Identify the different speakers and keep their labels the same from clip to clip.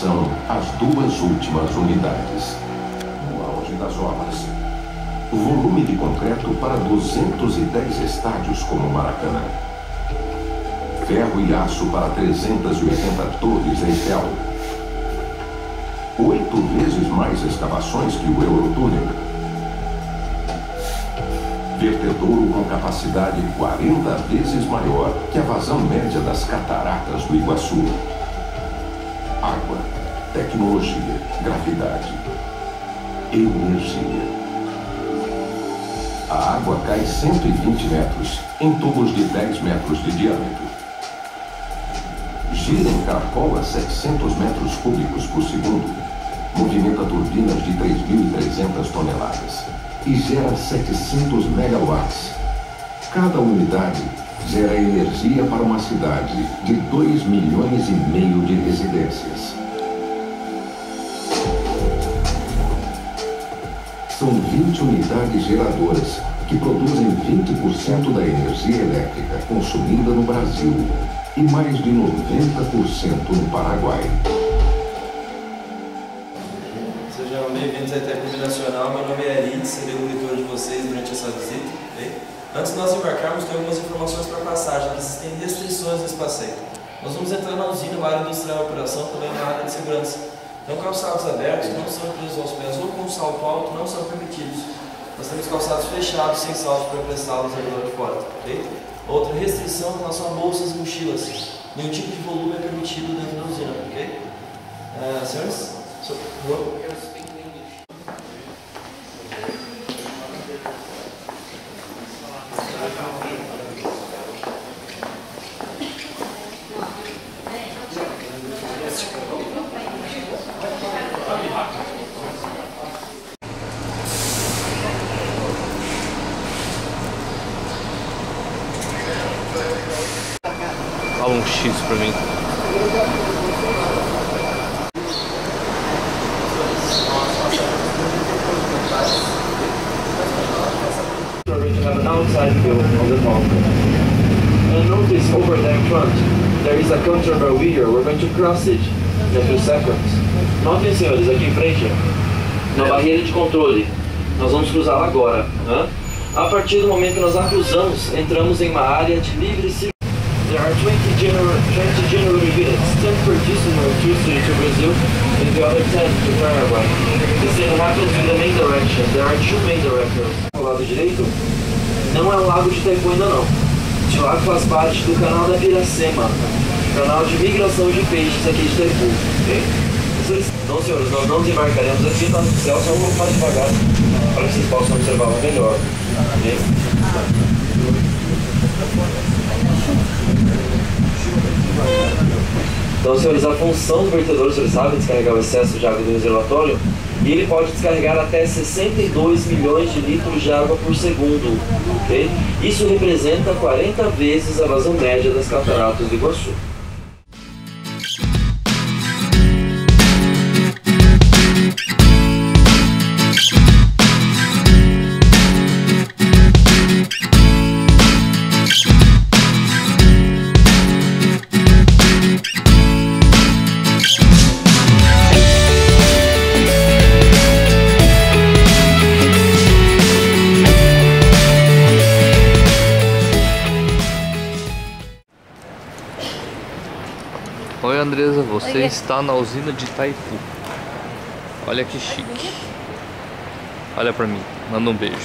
Speaker 1: são as duas últimas unidades. No auge das obras, o volume de concreto para 210 estádios como o Maracanã. Ferro e aço para 380 torres Eiffel. 8 vezes mais escavações que o Eurotúnel. Vertedouro com capacidade 40 vezes maior que a vazão média das cataratas do Iguaçu. Água, tecnologia, gravidade, energia. A água cai 120 metros em tubos de 10 metros de diâmetro. Gira em caracol a 700 metros cúbicos por segundo. Movimenta turbinas de 3.300 toneladas. E gera 700 megawatts. Cada unidade gera energia para uma cidade de 2,5 milhões de residências. São 20 unidades geradoras que produzem 20% da energia elétrica consumida no Brasil e mais de 90% no Paraguai.
Speaker 2: Sejam bem-vindos à Interclube Nacional. Meu nome é Ari, serei o monitor de vocês durante essa visita. Okay? Antes de nós embarcarmos, tem algumas informações para passagem, que existem restrições nesse passeio. Nós vamos entrar na usina, uma área industrial de operação, também na área de segurança. Então, calçados abertos não são presos aos pés ou com salto alto não são permitidos. Nós temos calçados fechados, sem salto, para prestá-los ao redor de fora. Okay? Outra restrição com relação a bolsas e mochilas. Nenhum tipo de volume é permitido dentro da usina. Ok? Senhores?
Speaker 3: Fala um X pra mim.
Speaker 2: Have an outside view of the pond. And notice over there in front, there is a counter here. We're going to cross it in a few seconds. Notem, senhores, aqui em frente, uma barreira de controle. Nós vamos cruzá-la agora. Né? A partir do momento que nós a cruzamos, entramos em uma área de livre circulação. There are 20 general units, 10 per distance or Tuesday to Brazil, and the other 10 to Paraguay. The same happens in the main direction. There are two main directions. Ao lado direito, não é o lago de Itaipu ainda não. Este lago faz parte do canal da Piracema, canal de migração de peixes aqui de Itaipu. Okay? Então, senhores, nós não desembarcaremos aqui, tá no céu, só um pouco mais devagar, para que vocês possam observar melhor. Okay? Então, senhores, a função do vertedor, vocês sabem, descarregar o excesso de água do reservatório, e ele pode descarregar até 62 milhões de litros de água por segundo. Okay? Isso representa 40 vezes a vazão média das cataratas do Iguaçu.
Speaker 3: Oi Andresa, você está na usina de Itaipu. Olha que chique. Olha pra mim, manda um beijo.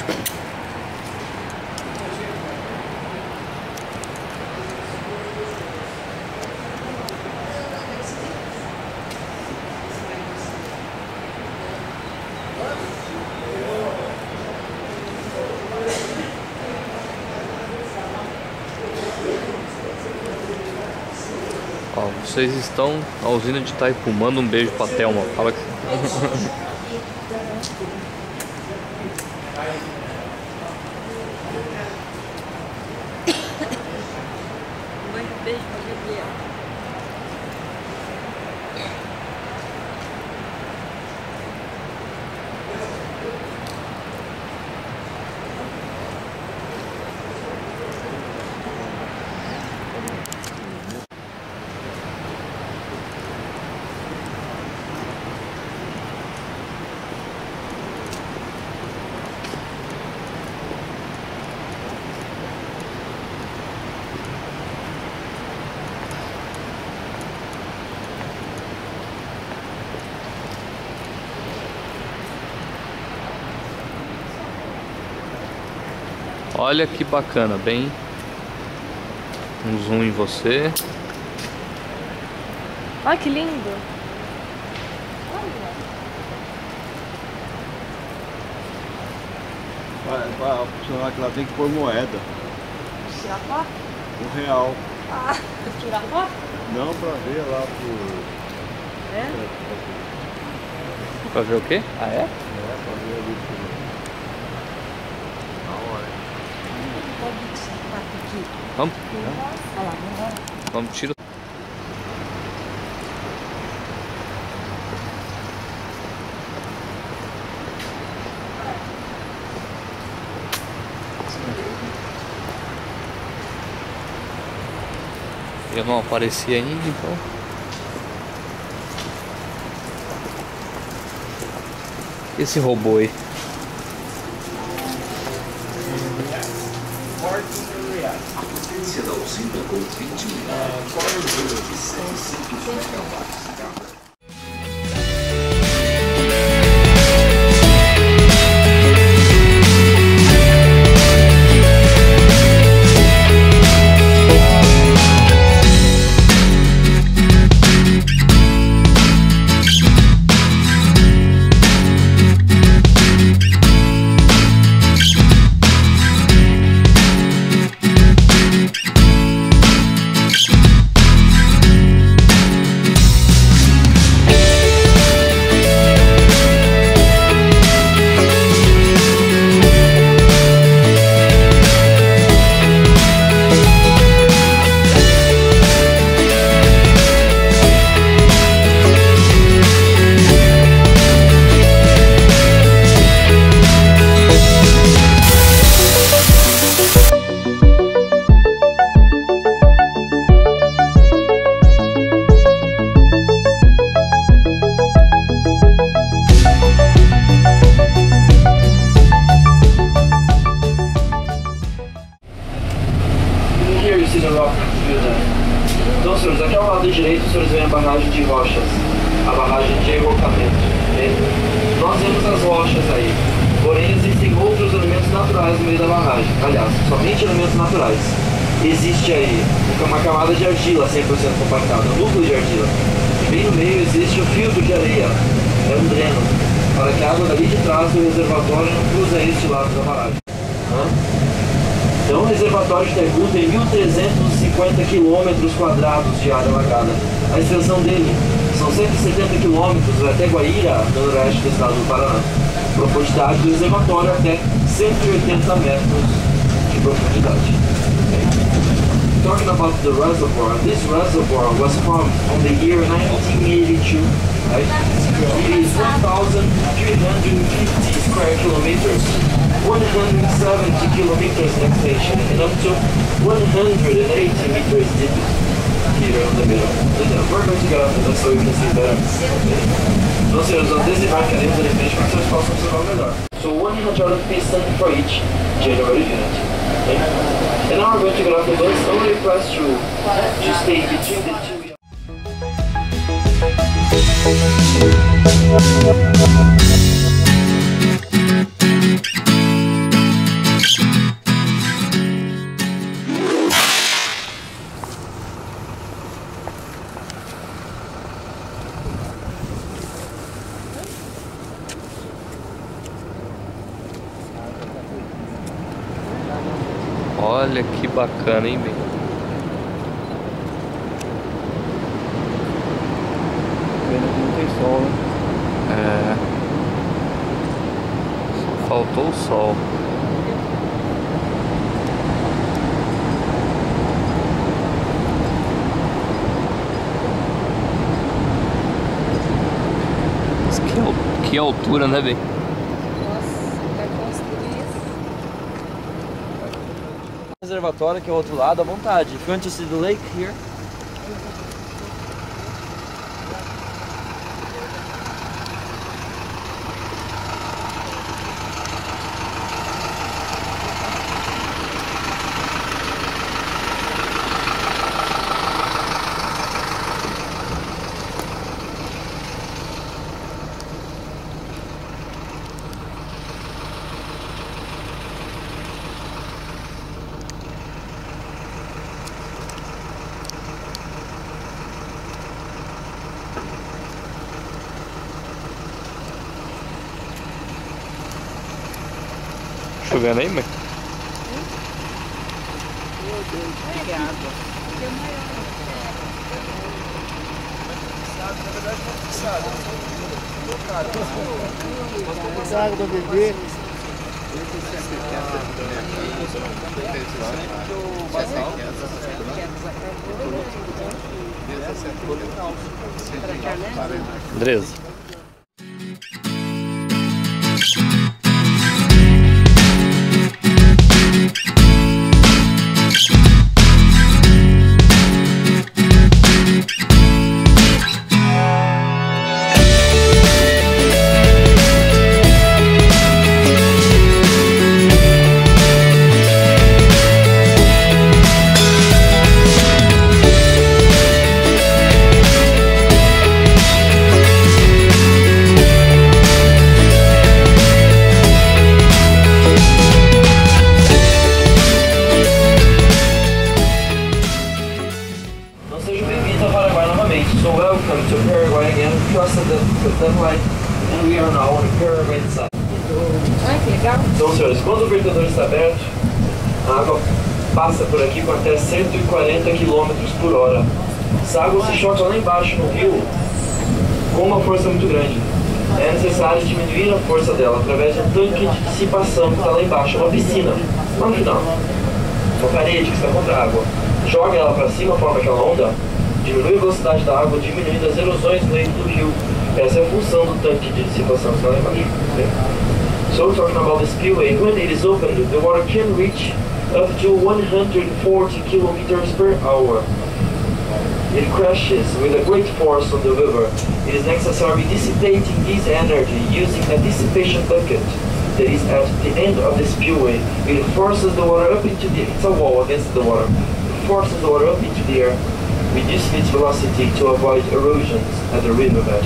Speaker 3: Ó, vocês estão na usina de Itaipu. Manda um beijo pra Thelma. Fala que...
Speaker 4: Beijo pra Gabriel.
Speaker 3: Olha que bacana, bem um zoom em você.
Speaker 5: Olha que lindo.
Speaker 6: Para funcionar que lá tem que pôr moeda.
Speaker 5: Tirar foto?
Speaker 6: R$1.
Speaker 5: Ah, tirar foto?
Speaker 6: Não, pra ver lá por...
Speaker 5: É?
Speaker 3: Pra ver o quê? Ah, é?
Speaker 6: É, pra ver ali por... Na hora.
Speaker 5: Pode tirar aqui.
Speaker 3: Vamos?
Speaker 5: Olha lá, vamos.
Speaker 3: Vamos, tira. Eu não apareci ainda, então. Esse robô aí.
Speaker 1: Potência da usina com 20 milhões de 700 megawatts.
Speaker 2: Então, senhores, aqui ao lado direito, os senhores veem a barragem de rochas, a barragem de enrocamento. Okay? Nós vemos as rochas aí, porém existem outros elementos naturais no meio da barragem. Aliás, somente elementos naturais. Existe aí uma camada de argila 100% compactada, um núcleo de argila. E bem no meio existe um filtro de areia, é um dreno, para que a água dali de trás do reservatório não cruze este lado da barragem. Então o reservatório de Itaipu tem 1.350 km² de área alagada. A extensão dele são 170 km até Guaíra, no noroeste do estado do Paraná. Profundidade do reservatório até 180 metros de profundidade. Talking about the reservoir, this reservoir was formed on the year 1982. Right? It is 1,350 square kilometers, 170 kilometers in extension, and up to 180 meters deep here in the middle. We're going to get up to that so you can see better. Então, senhores, nós desembarcaremos ali frente para que vocês possam observar melhor. So, one hydraulic piston for each generator unit. Okay? And now we're going to get off the bus, only press through to stay between the two.
Speaker 3: Olha que bacana, hein, meu?
Speaker 6: Pena que não tem sol, né?
Speaker 3: É. Só faltou o sol. Mas que altura, né, velho?
Speaker 2: Reservatório, que é o outro lado, à vontade. If you want to see the lake here.
Speaker 3: chovendo aí, mãe?
Speaker 5: É água.
Speaker 6: Essa água pra beber.
Speaker 3: Andresa.
Speaker 2: So welcome to Paraguay again, Costa del Line, and we are now on the Paraguay side.
Speaker 5: Ai, que legal.
Speaker 2: Então, senhores, quando o vertedor está aberto, a água passa por aqui com até 140 km por hora. Essa água se choca lá embaixo no rio com uma força muito grande. É necessário diminuir a força dela através de um tanque de dissipação que está lá embaixo, uma piscina, lá no final. Uma parede que está contra a água. Joga ela para cima, forma aquela onda, diminui a velocidade da água, diminuindo as erosões no leito do rio. Essa é a função do tanque de dissipação que está lá embaixo. Okay? So talking about the spillway, when it is opened, the water can reach up to 140 kilometers per hour. It crashes with a great force on the river. It is necessary dissipating this energy using a dissipation bucket that is at the end of the spillway. It forces the water up into the... It's a wall against the water. It forces the water up into the air, reducing its velocity to avoid erosions at the riverbed.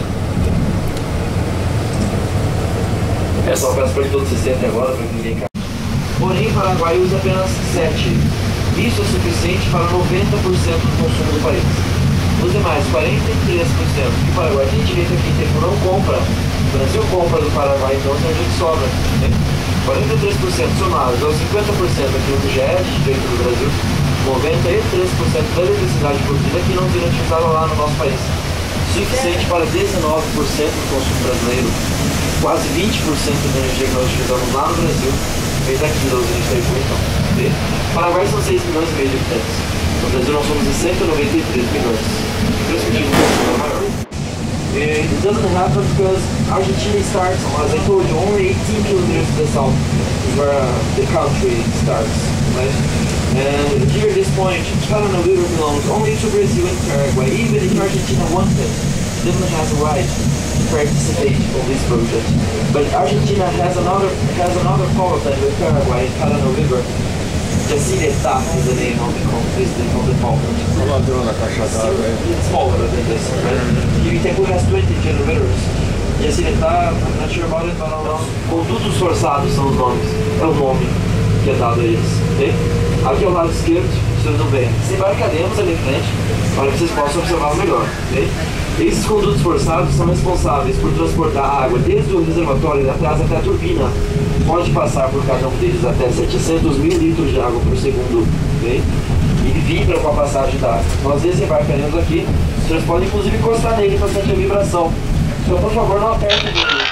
Speaker 2: Pessoal, peço para que todos se sentem agora, para que ninguém caia. Porém, Paraguai usa apenas 7. Isso é suficiente para 90% do consumo do país. Os demais 43% que o Paraguai tem direito aqui, tempo não compra. O Brasil compra do Paraguai, então tem gente que sobra. Né? 43% somados aos 50% daquilo que já é direito do Brasil, 93% da eletricidade produzida aqui não vira utilizada lá no nosso país. Suficiente para 19% do consumo brasileiro. Quase 20% da energia que nós utilizamos lá no Brasil fez aqui da usina de Itaipu, então. O Paraguai são 6 milhões e meio de habitantes. No Brasil nós somos de 193 milhões. Por isso que o consumo é maior. It doesn't happen because Argentina starts, as I told you, only 18 kilometers to the south is where the country starts, right? And here at this point, Paraná River belongs only to Brazil and Paraguay. Even if Argentina wanted, it doesn't have the right to participate on this project. But Argentina has another powerplant with Paraguay and Paraná River. Jacineta is the name of the powerplant. It's smaller than this, right? Itaipu has 20 generators. Jacineta, I'm not sure about it, but Condutos Forçados são os nomes. É o nome que é dado a eles. Okay? Aqui ao lado esquerdo, vocês não veem. Desembarcaremos ali em frente para que vocês possam observar melhor. Okay? Esses condutos forçados são responsáveis por transportar água desde o reservatório de atrás até a turbina. Pode passar por cada um deles até 700 mil litros de água por segundo. Okay? E vibra com a passagem da água. Nós desembarcaremos aqui. Vocês podem inclusive encostar nele para sentir a vibração. Então, por favor, não apertem o botão.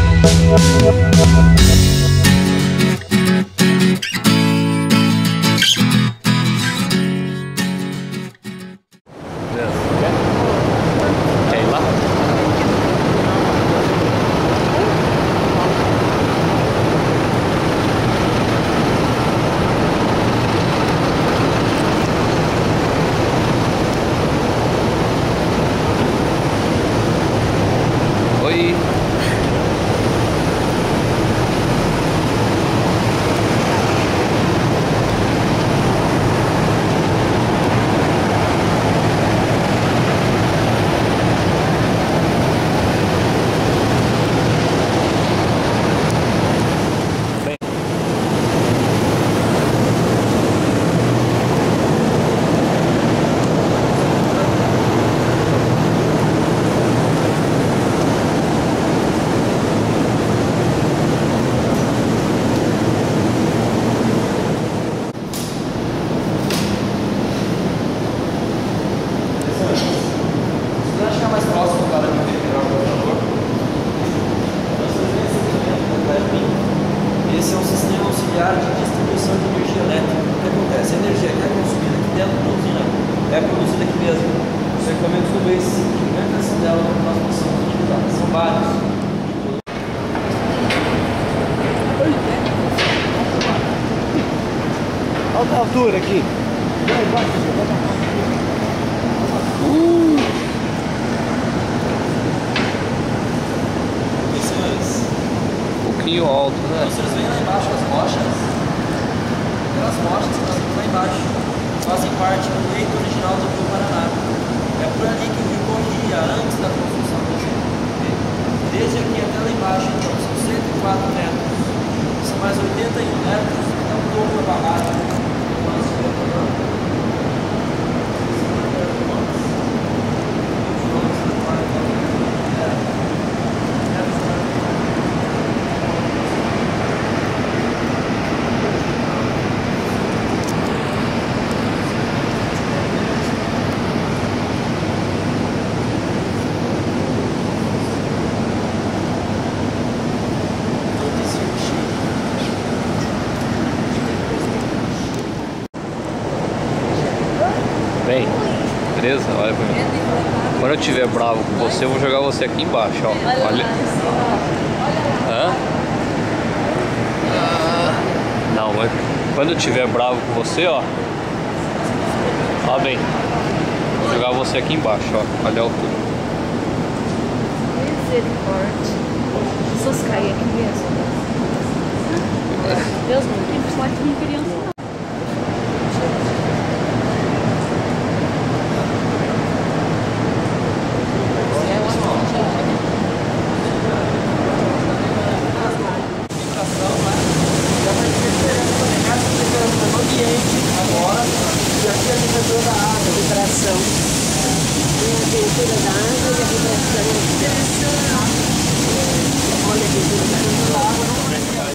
Speaker 3: Quer ir lá? Oi.
Speaker 7: Esse é um sistema auxiliar de distribuição de energia elétrica. O que acontece? A energia que é consumida aqui dentro da usina é produzida aqui mesmo. Os equipamentos do Waze, dentro dessa tela, nós possamos utilizar. São vários.
Speaker 6: Olha a altura aqui.
Speaker 3: Um pouquinho alto, né?
Speaker 7: Vocês veem lá embaixo as rochas. Aquelas rochas que nós temos lá embaixo fazem parte do leito original do Rio Paraná. É por ali que o rio corria antes da construção do rio. Desde aqui até lá embaixo, então, são 104 metros. São mais 81 metros até o topo da barragem. Nós tivemos lá.
Speaker 3: Bem, beleza? Olha pra mim. Quando eu estiver bravo com você, eu vou jogar você aqui embaixo, ó. Olha. Hã? Não, mas quando eu estiver bravo com você, ó. Ó bem. Vou jogar você aqui embaixo, ó. Olha a altura.
Speaker 4: Misericórdia. Se vocês caírem aqui mesmo. Deus não tem pode vir criança não.
Speaker 5: Agora, e aqui a temperatura da água, a vibração. Tem a temperatura da água e a vibração. Olha a temperatura da água.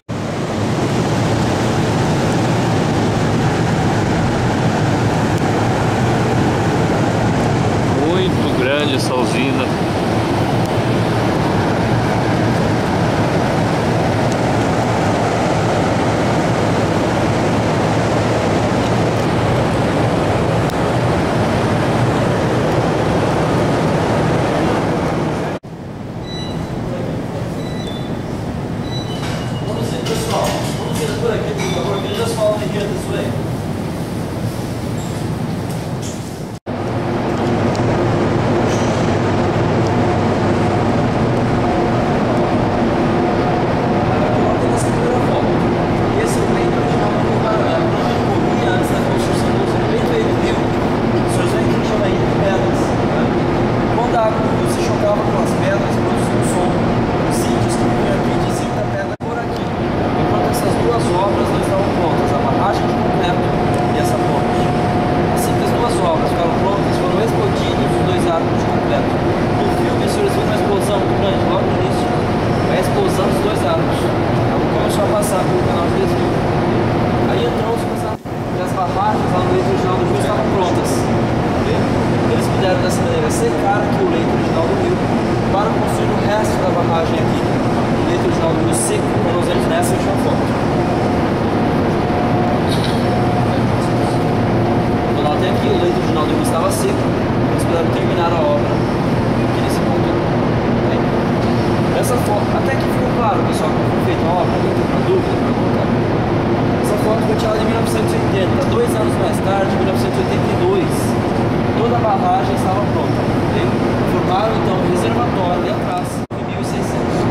Speaker 3: Muito grande essa usina.
Speaker 7: Por aqui, por favor, veja as fotos aqui this way. Esse é o leito original do Rio Paraná. Quando ele corria antes da construção do rio, leito ele rio, os seus leitos que chama ilha de pedras. Quando a água do rio se chocava com as pedras, produzia um som. Os sítios que viviam aqui diziam da pedra por aqui. Enquanto essas duas obras não estavam prontas, a barragem de concreto e essa ponte. Assim que as duas obras ficaram prontas, foram explodidos os dois arcos de concreto. No filme, os senhores viram uma explosão muito grande, logo no início. A explosão dos dois arcos. A água começou a passar pelo canal de desvio. Aí entrou os e as barragens lá no leito original do rio estavam prontas. E Eles puderam dessa maneira secar aqui o leito original do rio para construir o resto da barragem aqui. O leito original do rio seco, como nós vemos nessa última foto. Então até aqui o leito original do rio estava seco, eles puderam terminar a obra aqui nesse ponto. Essa foto, até que ficou claro, pessoal, como foi feita a obra, não tem uma dúvida para colocar. Essa foto foi tirada em 1980, 2 anos mais tarde, em 1982, toda a barragem estava pronta. Okay? Formaram então um reservatório ali atrás, em 1600.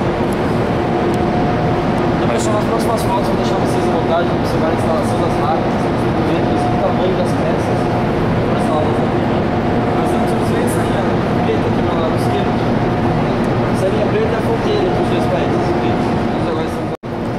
Speaker 7: Então, pessoal, nas próximas fotos vou deixar vocês à vontade para observar a instalação das máquinas, o tamanho das peças, para instalar das máquinas. Mas antes vocês veem essa linha preta aqui no lado esquerdo. Essa linha preta é a fronteira entre os dois países. Okay? Nós agora estamos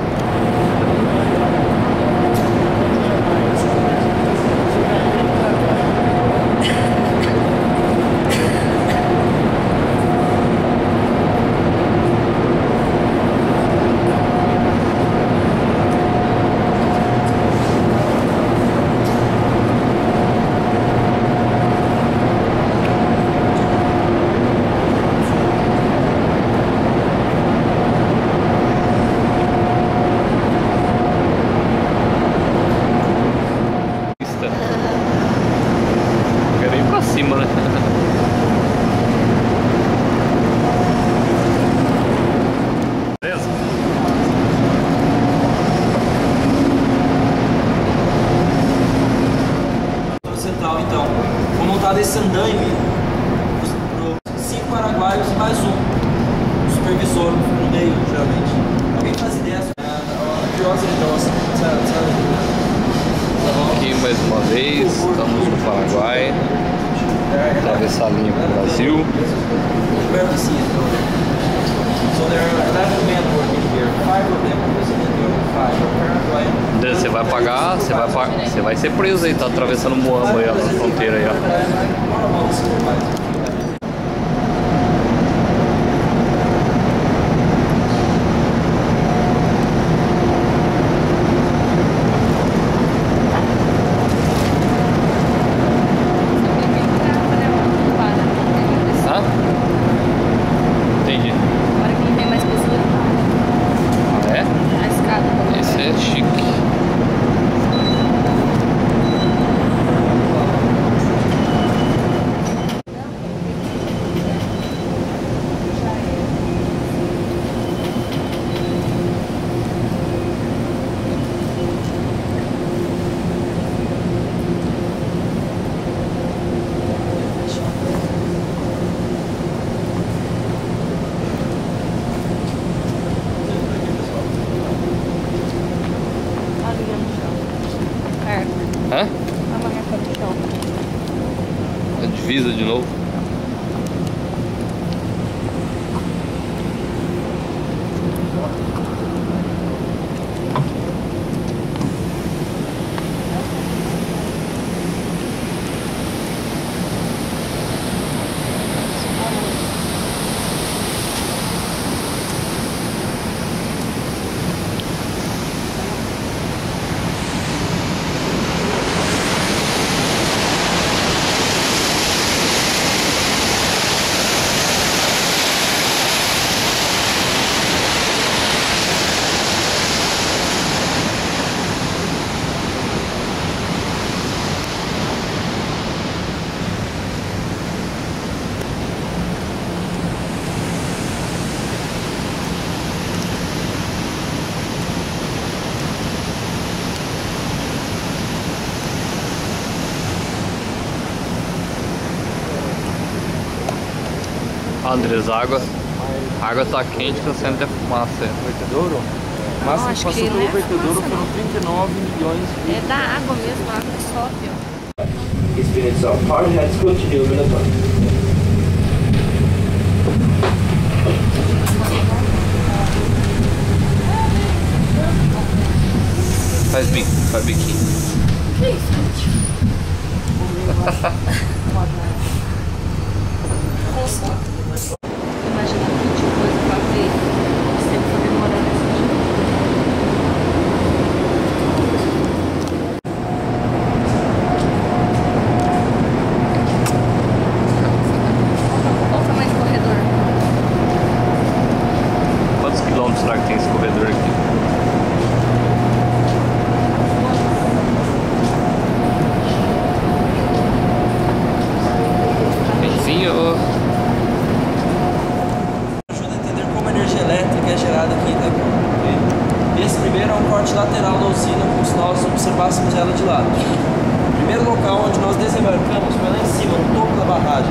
Speaker 7: esse andaime para os 5 paraguaios e mais um supervisor no meio, geralmente. Alguém faz ideia?
Speaker 3: Aqui mais uma vez, estamos no Paraguai, atravessar a linha para o Brasil. André, você vai pagar, você vai ser preso aí, tá atravessando o Moamba aí, ó, na fronteira aí, ó. Hã? A divisa de novo. Andrés, a água tá quente, tá saindo até fumaça.
Speaker 7: Vertedouro? Mas
Speaker 4: acho
Speaker 7: passou
Speaker 4: que
Speaker 7: pelo
Speaker 4: não é
Speaker 7: vertedouro
Speaker 4: fumaça,
Speaker 7: foram 39 milhões de
Speaker 4: É da água mesmo, a água que sobe, ó.
Speaker 2: It's been itself. Hard heads continue with the fun.
Speaker 3: Faz biquinho.
Speaker 4: Que isso? Imagina que tipo coisa pra ver. Esse tempo foi demorando esse dia.
Speaker 3: esse corredor aqui. Benzinho.
Speaker 7: Ajuda a entender como a energia elétrica é gerada aqui em Itaquá. Okay? Esse primeiro é um corte lateral da usina, como se nós observássemos ela de lado. O primeiro local onde nós desembarcamos foi lá em cima, no topo da barragem.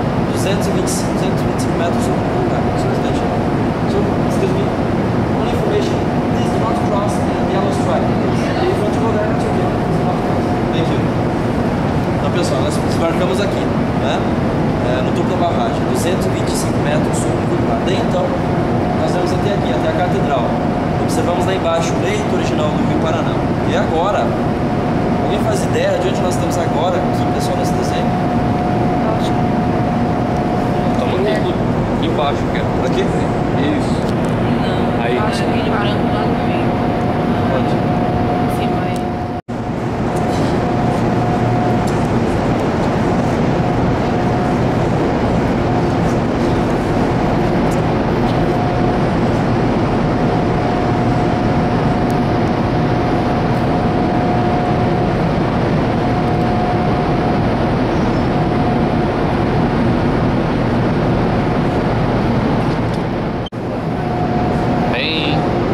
Speaker 7: 225 metros sobre o lugar. So, excuse me, only information, please do not cross the yellow stripe. If you want to go there, that's okay. Thank you. Então, pessoal, nós desembarcamos aqui, né? No topo da barragem, 225 metros sobre o lugar. Daí, então, nós vamos até aqui, até a catedral. Observamos lá embaixo o leito original do Rio Paraná. E agora, alguém faz ideia de onde nós estamos agora? Aqui, pessoal, nesse desenho?
Speaker 3: Estamos aqui embaixo, cara.
Speaker 7: Por aqui?
Speaker 3: Isso.
Speaker 4: Não,
Speaker 3: Aí.
Speaker 4: eu acho aquele branco lá no meio.
Speaker 7: Pode.
Speaker 4: Sim, vai.
Speaker 3: Bem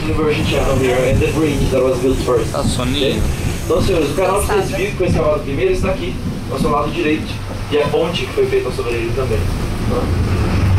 Speaker 2: Universal Channel here and the bridge that was built first.
Speaker 3: Tá soninho.
Speaker 2: Então, senhores, o canal que vocês viram que foi escavado primeiro está aqui, ao seu lado direito. E a ponte que foi feita sobre ele também. Tá?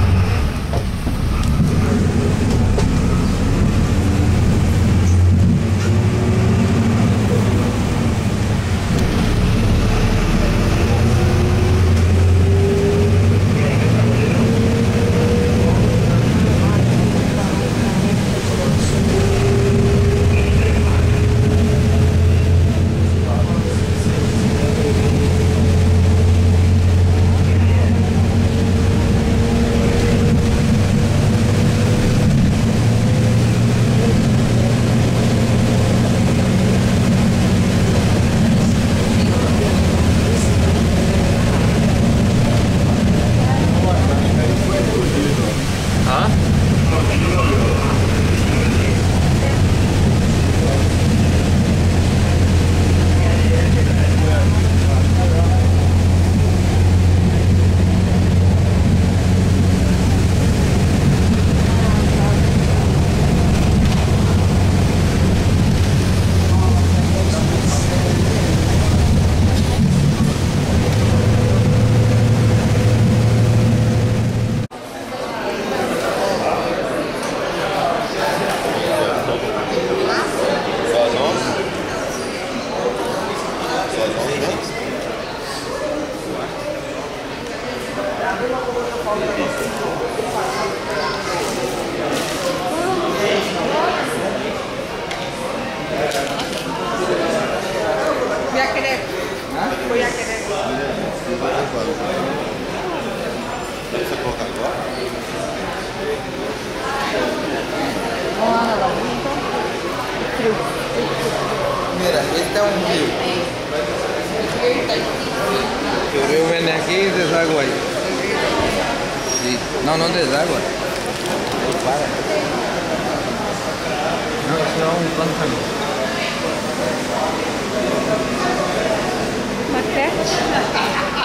Speaker 6: Mira, este é um rio. O rio vem aqui e deságua aí. Não, não deságua. Para. Não, isso é um pântano.
Speaker 4: Maquete?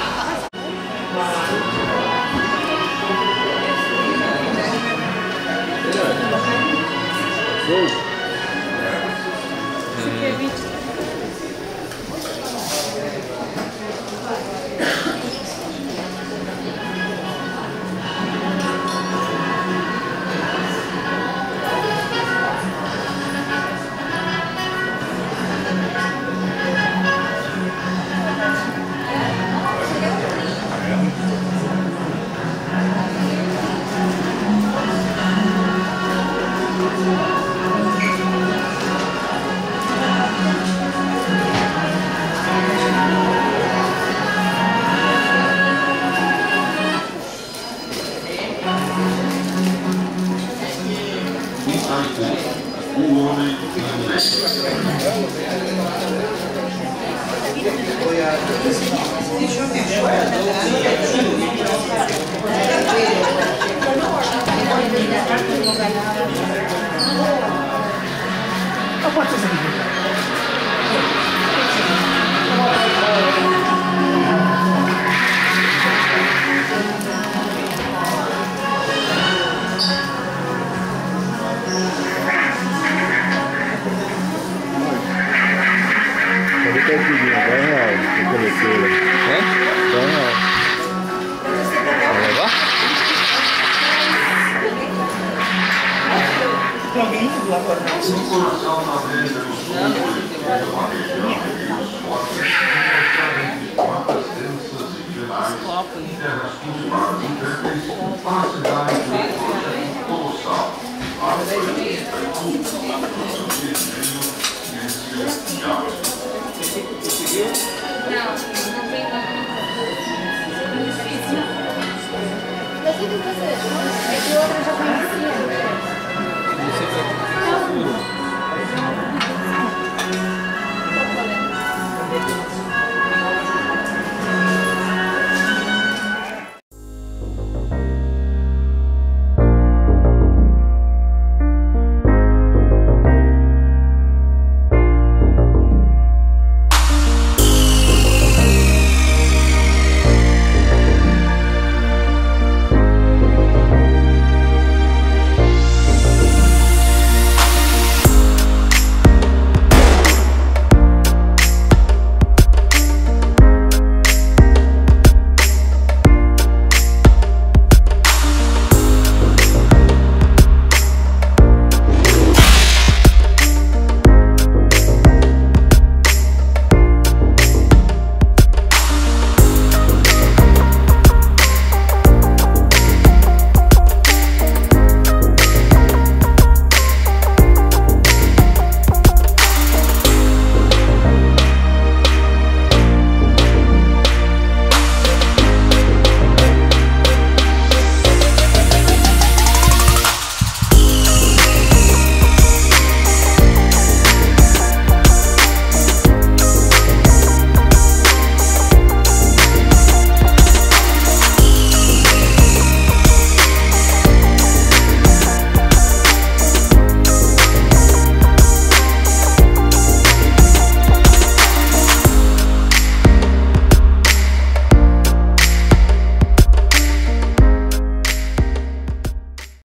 Speaker 2: Conseguiu?